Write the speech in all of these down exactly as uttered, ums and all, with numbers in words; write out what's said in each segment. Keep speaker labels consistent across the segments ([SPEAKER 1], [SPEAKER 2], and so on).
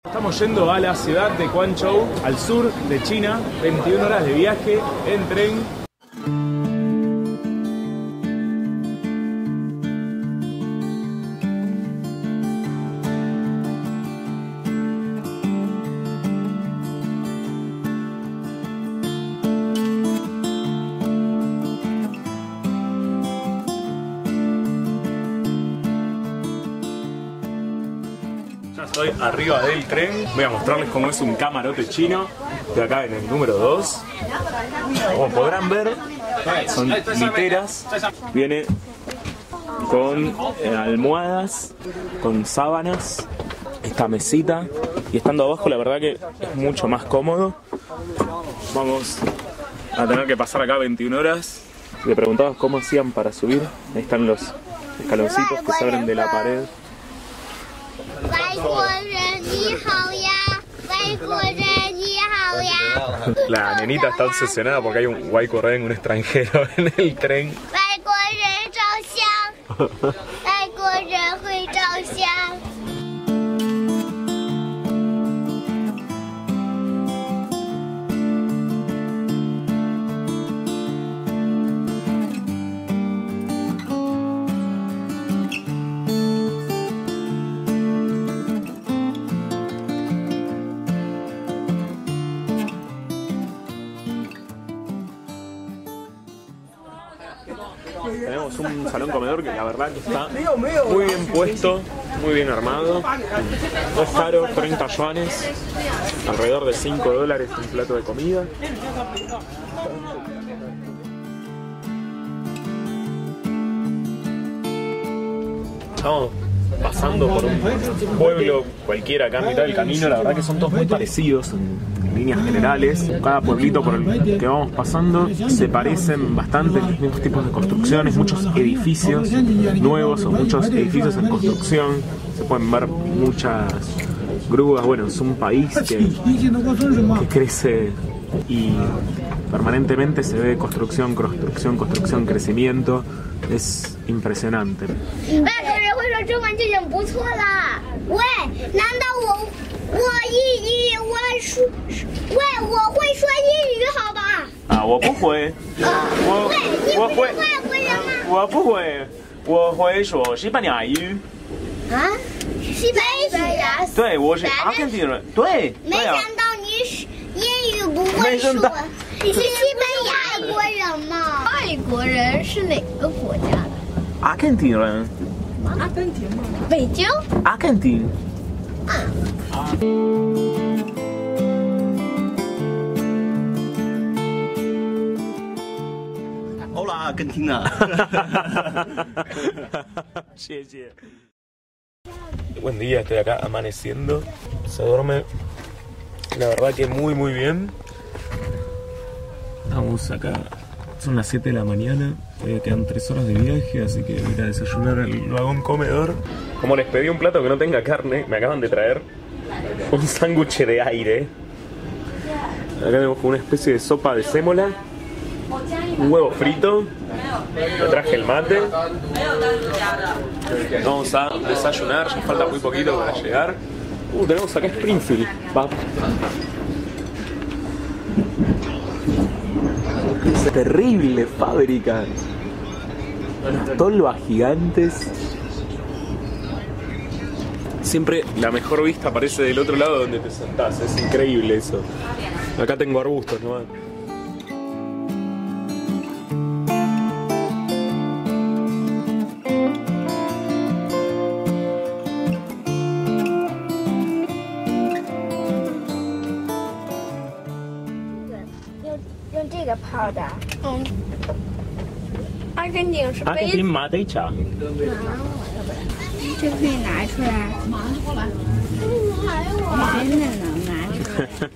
[SPEAKER 1] Estamos yendo a la ciudad de Guangzhou, al sur de China, veintiuna horas de viaje en tren. Estoy arriba del tren, voy a mostrarles cómo es un camarote chino. Estoy acá en el número dos. Como podrán ver, son literas. Viene con eh, almohadas, con sábanas, esta mesita. Y estando abajo la verdad que es mucho más cómodo. Vamos a tener que pasar acá veintiuna horas. Le preguntabas cómo hacían para subir. Ahí están los escaloncitos que se abren de la pared. La nenita está obsesionada porque hay un Waikoren, un extranjero en el tren. Tenemos un salón comedor que la verdad que está muy bien puesto, muy bien armado. No es caro, treinta yuanes, alrededor de cinco dólares un plato de comida. Estamos pasando por un pueblo cualquiera acá en mitad del camino, la verdad que son todos muy parecidos en líneas generales. Cada pueblito por el que vamos pasando se parecen bastante, los mismos tipos de construcciones, muchos edificios nuevos o muchos edificios en construcción. Se pueden ver muchas grúas. Bueno, es un país que, que crece y permanentemente se ve construcción, construcción, construcción, crecimiento. Es impresionante. Ah, 我不会，我我会，我不会，我会说西班牙语。啊，西班牙语？对，我是阿根廷人。对，没想到你是英语不会说，你是西班牙国人吗？外国人是哪个国家的？阿根廷人。阿根廷吗？北京？阿根廷。啊。
[SPEAKER 2] 阿根廷啊！
[SPEAKER 1] 谢谢。Buen día, estoy acá amaneciendo. Se duerme, la verdad que muy muy bien. Estamos acá, son las siete de la mañana. Todavía quedan tres horas de viaje, así que voy a desayunar al vagón comedor. Como les pedí un plato que no tenga carne, me acaban de traer un sándwich de aire. Acá tenemos como una especie de sopa de sémola, un huevo frito, me traje el mate. Vamos a desayunar, ya falta muy poquito para llegar. Uh, tenemos acá Springfield. Va. Es terrible fábrica. Unas tolvas gigantes. Siempre la mejor vista aparece del otro lado donde te sentás. Es increíble eso. Acá tengo arbustos nomás.
[SPEAKER 3] 嗯，阿根廷是
[SPEAKER 1] 阿根廷马黛茶。
[SPEAKER 3] 这可以拿出来，马上就过来。真的能拿出来。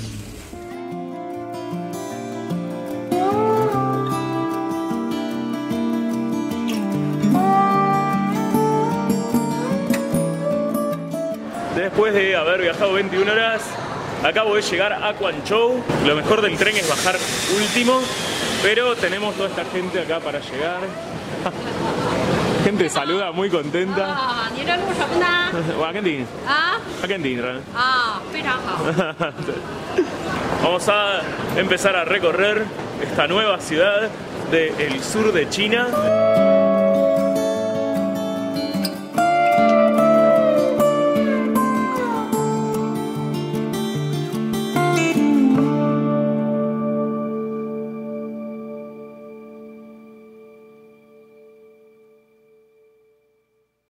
[SPEAKER 1] Después de haber viajado veintiuna horas, acabo de llegar a Guangzhou. Lo mejor del tren es bajar último, pero tenemos toda esta gente acá para llegar. Gente saluda muy contenta.
[SPEAKER 4] 啊，你这录什么呢？
[SPEAKER 1] 我阿根廷，
[SPEAKER 4] 啊
[SPEAKER 1] Argentina.
[SPEAKER 4] 啊，非常好。
[SPEAKER 1] Vamos a empezar a recorrer esta nueva ciudad del sur de China.